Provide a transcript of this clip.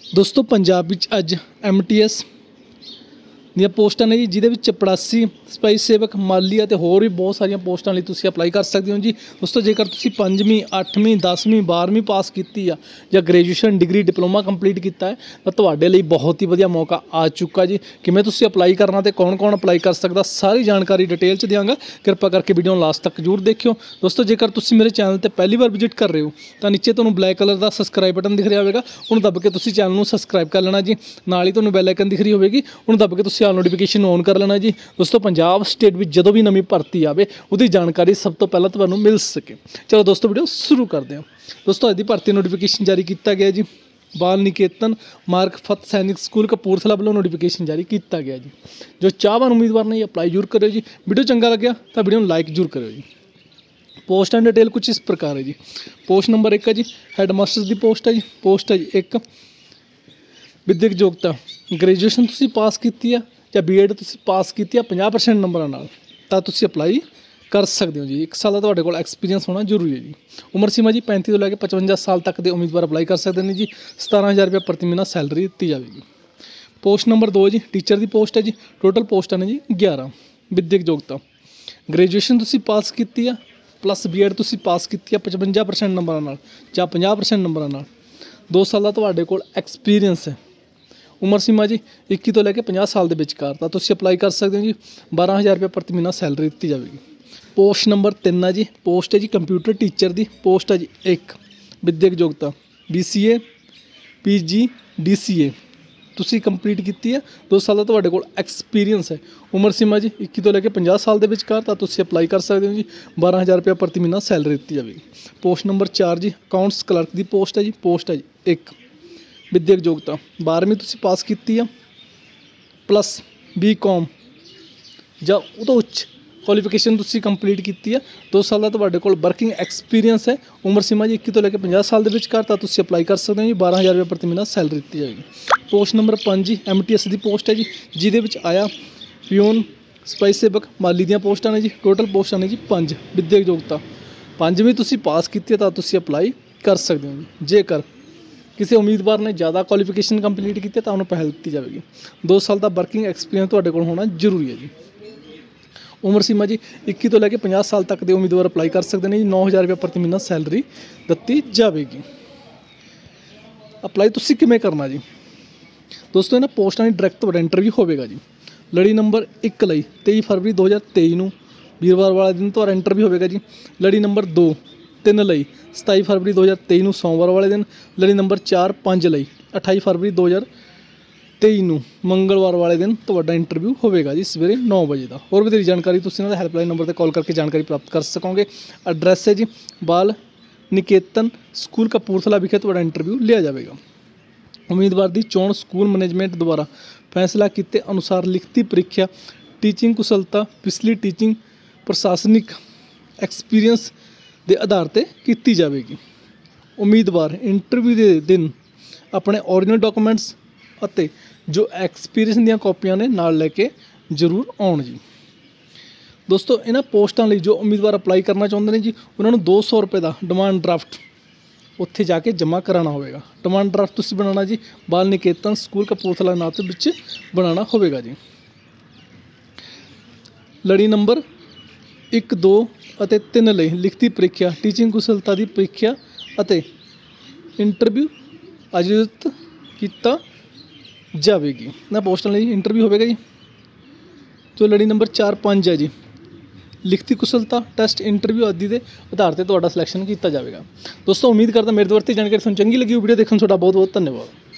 दोस्तों पंजाब विच अज MTS ਦੀਆਂ पोस्टां ने जी जिहदे विच चपड़ासी सिपाही सेवक माली ਅਤੇ होर भी बहुत सारिया पोस्टां ਲਈ ਤੁਸੀਂ अप्लाई कर सकते हो जी। दोस्तों जेकर ਤੁਸੀਂ 5ਵੀਂ 8ਵੀਂ 10ਵੀਂ 12ਵੀਂ पास ਕੀਤੀ ਆ ਜਾਂ ग्रेजुएशन डिग्री डिप्लोमा कंप्लीट ਕੀਤਾ ਹੈ ਤਾਂ ਤੁਹਾਡੇ ਲਈ बहुत ही ਵਧੀਆ मौका आ चुका जी। ਕਿਵੇਂ ਤੁਸੀਂ अप्लाई करना ਤੇ कौन अप्लाई कर सकदा सारी जानकारी डिटेल च ਦਿਆਂਗਾ। कृपा करके वीडियो ਨੂੰ लास्ट तक जरूर देखियो। दोस्तों जेकर ਤੁਸੀਂ ਮੇਰੇ चैनल ਤੇ पहली बार विजिट कर रहे हो ਤਾਂ नीचे ਤੁਹਾਨੂੰ ब्लैक कलर ਦਾ सबसक्राइब बटन दिख रहा होगा, ਉਹਨੂੰ दब के ਤੁਸੀਂ चैनल ਨੂੰ सबसक्राइब कर लेना जी। नाल ही ਤੁਹਾਨੂੰ बैल आइकन दिख रही होगी, ਉਹਨੂੰ दब के ਤੁਸੀਂ आल नोटिफिकेशन ऑन कर लेना जी। दोस्तों पंजाब स्टेट में जो भी नवी भर्ती आए उसकी जानकारी सब तो पहले तो मिल सके। चलो दोस्तों वीडियो शुरू करते हैं। दोस्तों अज की भर्ती नोटिफिकेशन जारी किया गया जी। बाल निकेतन मार्ग फत सैनिक स्कूल कपूरथला वालों नोटिफिकेशन जारी किया गया जी। जो चाहवान उम्मीदवार ने अप्लाई जरूर करो जी। वीडियो चंगा लग्या तो वीडियो लाइक जरूर करो जी। पोस्ट एंड डिटेल कुछ इस प्रकार है जी। पोस्ट नंबर 1 है जी हैडमास्टर की पोस्ट है जी। पोस्ट है जी 1 विद्यक योग्यता ग्रेजुएशन तुसी पास की है ਜਾਂ B.Ed ਤੁਸੀਂ ਪਾਸ ਕੀਤੀ ਆ 50% ਨੰਬਰਾਂ ਨਾਲ ਤਾਂ ਤੁਸੀਂ ਅਪਲਾਈ ਕਰ ਸਕਦੇ ਹੋ ਜੀ। 1 ਸਾਲ ਦਾ ਤੁਹਾਡੇ ਕੋਲ ਐਕਸਪੀਰੀਅੰਸ ਹੋਣਾ ਜ਼ਰੂਰੀ ਹੈ ਜੀ। ਉਮਰ ਸੀਮਾ ਜੀ 35 ਤੋਂ ਲੈ ਕੇ 55 ਸਾਲ ਤੱਕ ਦੇ ਉਮੀਦਵਾਰ ਅਪਲਾਈ ਕਰ ਸਕਦੇ ਨੇ ਜੀ। 17,000 ਰੁਪਏ ਪ੍ਰਤੀ ਮਹੀਨਾ ਸੈਲਰੀ ਦਿੱਤੀ ਜਾਵੇਗੀ। ਪੋਸਟ ਨੰਬਰ 2 ਜੀ ਟੀਚਰ ਦੀ ਪੋਸਟ ਹੈ ਜੀ। ਟੋਟਲ ਪੋਸਟਾਂ ਨੇ ਜੀ 11। ਵਿਦਿਅਕ ਯੋਗਤਾ ਗ੍ਰੈਜੂਏਸ਼ਨ ਤੁਸੀਂ ਪਾਸ ਕੀਤੀ ਆ ਪਲੱਸ B.Ed ਤੁਸੀਂ ਪਾਸ ਕੀਤੀ ਆ 55% ਨੰਬਰਾਂ ਨਾਲ ਜਾਂ 50% ਨੰਬਰਾਂ ਨਾਲ। 2 ਸਾਲ ਦਾ ਤੁਹਾਡੇ ਕੋਲ ਐਕਸਪੀਰੀਅੰਸ ਹੈ। उमर सीमा जी 21 तो लैके 50 साल के विचकार तो तुसीं अप्लाई कर सकते हो जी। 12,000 रुपये प्रति महीना सैलरी दी जाएगी। पोस्ट नंबर 3 है जी। पोस्ट है जी कंप्यूटर टीचर की पोस्ट है जी 1 विद्यक योग्यता BCA PG DCA तुसीं कंप्लीट की है। 2 साल का तुहाडे कोल एक्सपीरियंस है। उमर सीमा जी 21 तो लैके 50 साल के विचकार तो तुसीं अप्लाई कर सकते हो जी। 12,000 रुपये प्रति महीना सैलरी दी जाएगी। पोस्ट नंबर 4 जी अकाउंट्स क्लर्क की पोस्ट है जी। पोस्ट है जी 1 विद्यक योग्यता 12वीं तुसी पास की है प्लस B.Com ਜਾਂ ਉਹ ਤੋਂ ਉੱਚ ਕੁਆਲੀਫਿਕੇਸ਼ਨ ਤੁਸੀਂ ਕੰਪਲੀਟ ਕੀਤੀ ਹੈ। 2 ਸਾਲ ਦਾ ਤੁਹਾਡੇ ਕੋਲ ਵਰਕਿੰਗ ਐਕਸਪੀਰੀਅੰਸ ਹੈ। ਉਮਰ ਸੀਮਾ ਜੀ 21 ਤੋਂ ਲੈ ਕੇ 50 ਸਾਲ ਦੇ ਵਿਚਕਾਰ ਤਾਂ ਤੁਸੀਂ ਅਪਲਾਈ ਕਰ ਸਕਦੇ ਹੋ ਜੀ। 12,000 ਰੁਪਏ ਪ੍ਰਤੀ ਮਹੀਨਾ ਸੈਲਰੀ ਦਿੱਤੀ ਜਾਏਗੀ। ਪੋਸਟ ਨੰਬਰ 5 ਜੀ MTS ਦੀ ਪੋਸਟ ਹੈ ਜੀ ਜਿਹਦੇ ਵਿੱਚ ਆਇਆ ਪਿਓਨ ਸਿਪਾਹੀ ਸੇਵਕ ਮਾਲੀ ਦੀਆਂ ਪੋਸਟਾਂ ਨੇ ਜੀ। ਟੋਟਲ ਪੋਸਟਾਂ ਨੇ ਜੀ 5। ਵਿਦਿਅਕ ਯੋਗਤਾ 5ਵੀਂ ਤੁਸੀਂ ਪਾਸ ਕੀਤੀ ਹੈ ਤਾਂ ਤੁਸੀਂ ਅਪਲਾਈ ਕਰ ਸਕਦੇ ਹੋ ਜੀ। ਜੇਕਰ किसी उम्मीदवार ने ज़्यादा क्वालिफिकेशन कंप्लीट की तो उन्होंने पहल दी जाएगी। 2 साल का वर्किंग एक्सपीरियंस तुहाडे कोल होना जरूरी है जी। उमर सीमा जी 21 तो लैके 50 साल तक के उम्मीदवार अप्लाई कर सकते हैं जी। 9,000 रुपये प्रति महीना सैलरी दी जाएगी। अप्लाई तुसीं किवें करना जी। दोस्तों इन्हां पोस्टां दी डायरैक्ट तुहाडा इंटरव्यू होवेगा जी। लड़ी नंबर 1 लई 23 फरवरी 2023 ਨੂੰ ਵੀਰਵਾਰ ਵਾਲੇ ਦਿਨ ਤੁਹਾਡਾ ਇੰਟਰਵਿਊ ਹੋਵੇਗਾ ਜੀ। ਲੜੀ ਨੰਬਰ 2 3 ਲਈ 27 ਫਰਵਰੀ 2023 ਨੂੰ ਸੋਮਵਾਰ ਵਾਲੇ ਦਿਨ। ਲੜੀ ਨੰਬਰ 4 5 ਲਈ 28 ਫਰਵਰੀ 2023 ਨੂੰ ਮੰਗਲਵਾਰ ਵਾਲੇ ਦਿਨ ਤੁਹਾਡਾ ਇੰਟਰਵਿਊ ਹੋਵੇਗਾ ਜੀ ਸਵੇਰੇ 9 ਵਜੇ ਦਾ। ਹੋਰ ਵਧੇਰੀ ਜਾਣਕਾਰੀ ਤੁਸੀਂ ਇਹਨਾਂ ਦਾ ਹੈਲਪਲਾਈਨ ਨੰਬਰ ਤੇ ਕਾਲ ਕਰਕੇ ਜਾਣਕਾਰੀ ਪ੍ਰਾਪਤ ਕਰ ਸਕੋਗੇ। ਐਡਰੈਸ ਹੈ ਜੀ ਬਾਲ ਨਿਕੇਤਨ ਸਕੂਲ ਕਪੂਰਥਲਾ ਵਿਖੇ ਤੁਹਾਡਾ ਇੰਟਰਵਿਊ ਲਿਆ ਜਾਵੇਗਾ। ਉਮੀਦਵਾਰ ਦੀ ਚੋਣ ਸਕੂਲ ਮੈਨੇਜਮੈਂਟ ਦੁਆਰਾ ਫੈਸਲਾ ਕੀਤੇ ਅਨੁਸਾਰ ਲਿਖਤੀ ਪ੍ਰੀਖਿਆ ਟੀਚਿੰਗ ਕੁਸ਼ਲਤਾ ਪਿਛਲੀ ਟੀਚਿੰਗ ਪ੍ਰਸ਼ਾਸਨਿਕ ਐਕਸਪੀਰੀਅੰਸ ਦੇ ਆਧਾਰ ਤੇ ਕੀਤੀ ਜਾਵੇਗੀ। ਉਮੀਦਵਾਰ ਇੰਟਰਵਿਊ ਦੇ ਦਿਨ ਆਪਣੇ ਓਰੀਜਨਲ ਡਾਕੂਮੈਂਟਸ ਅਤੇ ਜੋ ਐਕਸਪੀਰੀਅੰਸ ਦੀਆਂ ਕਾਪੀਆਂ ਨੇ ਨਾਲ ਲੈ ਕੇ ਜ਼ਰੂਰ ਆਉਣ ਜੀ। ਦੋਸਤੋ ਇਹਨਾਂ ਪੋਸਟਾਂ ਲਈ ਜੋ ਉਮੀਦਵਾਰ ਅਪਲਾਈ ਕਰਨਾ ਚਾਹੁੰਦੇ ਨੇ ਜੀ ਉਹਨਾਂ ਨੂੰ 200 ਰੁਪਏ ਦਾ ਡਿਮਾਂਡ ਡਰਾਫਟ ਉੱਥੇ ਜਾ ਕੇ ਜਮ੍ਹਾਂ ਕਰਾਉਣਾ ਹੋਵੇਗਾ। ਡਿਮਾਂਡ ਡਰਾਫਟ ਤੁਸੀਂ ਬਣਾਉਣਾ ਜੀ ਬਾਲ ਨਿਕੇਤਨ ਸਕੂਲ ਕਪੂਰਥਲਾ ਨਾਂ ਦੇ ਵਿੱਚ ਬਣਾਉਣਾ ਹੋਵੇਗਾ ਜੀ। ਲੜੀ ਨੰਬਰ 1 2 ਅਤੇ 3 ਲਈ ਲਿਖਤੀ ਪ੍ਰੀਖਿਆ ਟੀਚਿੰਗ ਕੁਸ਼ਲਤਾ ਦੀ ਪ੍ਰੀਖਿਆ ਅਤੇ ਇੰਟਰਵਿਊ ਆਯੋਜਿਤ ਕੀਤਾ ਜਾਵੇਗੀ। ਇਹਨਾਂ ਪੋਸਟਾਂ ਲਈ ਇੰਟਰਵਿਊ ਹੋਵੇਗਾ ਜੀ। ਜੋ ਲੜੀ ਨੰਬਰ 4 5 ਹੈ ਜੀ ਲਿਖਤੀ ਕੁਸ਼ਲਤਾ ਟੈਸਟ ਇੰਟਰਵਿਊ ਆਦਿ ਦੇ ਆਧਾਰ ਤੇ ਤੁਹਾਡਾ ਸਿਲੈਕਸ਼ਨ ਕੀਤਾ ਜਾਵੇਗਾ। ਦੋਸਤੋ ਉਮੀਦ ਕਰਦਾ ਮੇਰੇ ਦੁਆਰਾ ਜਾਣਕਾਰੀ ਤੁਹਾਨੂੰ ਚੰਗੀ ਲੱਗੀ। ਵੀਡੀਓ ਦੇਖਣ ਤੁਹਾਡਾ ਬਹੁਤ ਬਹੁਤ ਧੰਨਵਾਦ।